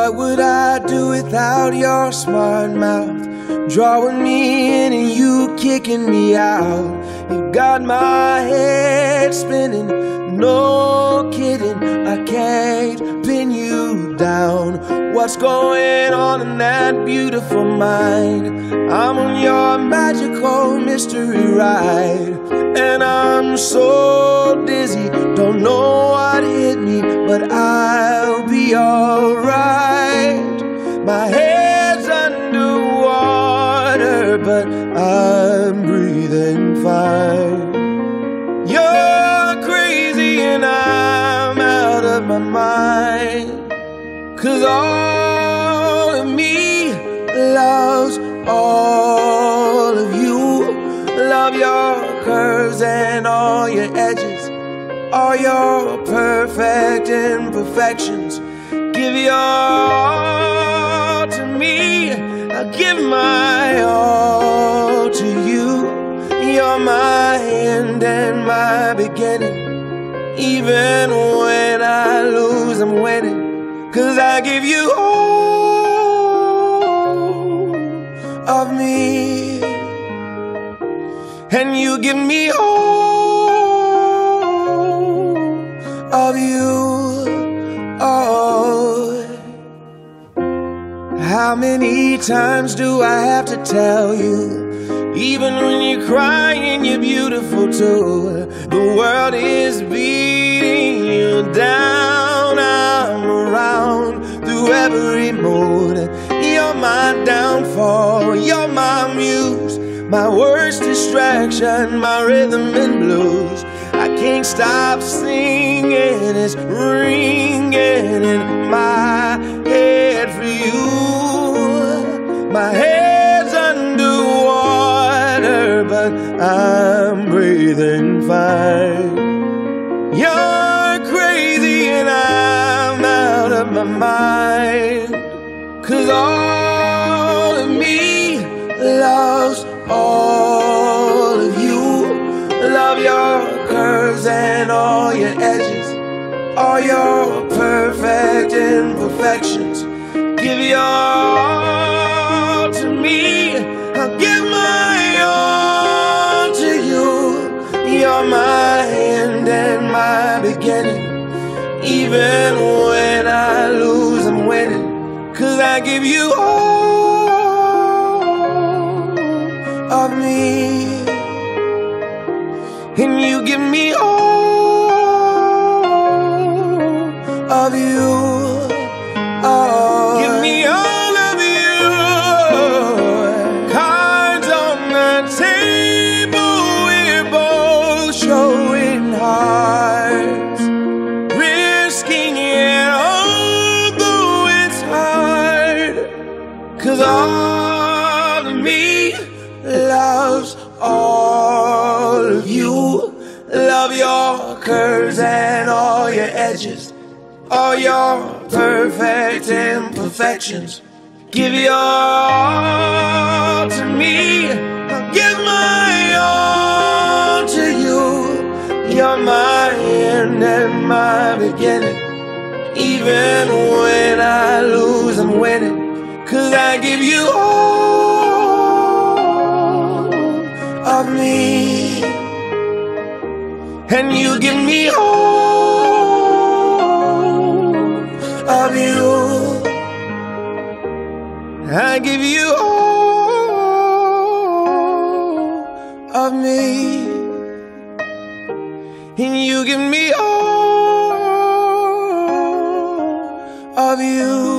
What would I do without your smart mouth? Drawing me in and you kicking me out. You got my head spinning, no kidding, I can't pin you down. What's going on in that beautiful mind? I'm on your magical mystery ride, and I'm so dizzy, don't know what hit me, but I'll be alright. My head's underwater, but I'm breathing fine. You're crazy and I'm out of my mind, 'cause all of me loves all of you. Love your curves and all your edges, all your perfect imperfections. Give your all to me, I'll give my all to you. You're my end and my beginning. Even when I lose, I'm winning, 'cause I give you all of me, and you give me all of you. Oh, how many times do I have to tell you? Even when you're crying, you're beautiful too. The world is beating you down. I'm around through every mood. You're my downfall, you're my muse, my worst distraction, my rhythm and blues. I can't stop singing, it's ringing in my head for you. My head's underwater, but I'm breathing fine. You're crazy and I'm out of my mind, 'cause all of me loves all of you. Love your curves and all your edges, all your perfect imperfections. Give your all to me, I'll give my all to you. You're my end and my beginning. Even when I lose, I'm winning, 'cause I give you all of me, and you give me all of you. Oh, give me all of you. Cards on the table, we're both showing hearts, risking it although it's hard, 'cause all of me loves all of you. Love your curves and all your edges, all your perfect imperfections. Give your all to me, I'll give my all to you. You're my end and my beginning. Even when I lose, I'm winning, 'cause I give you all of me, and you give me all of you. I give you all of me, and you give me all of you.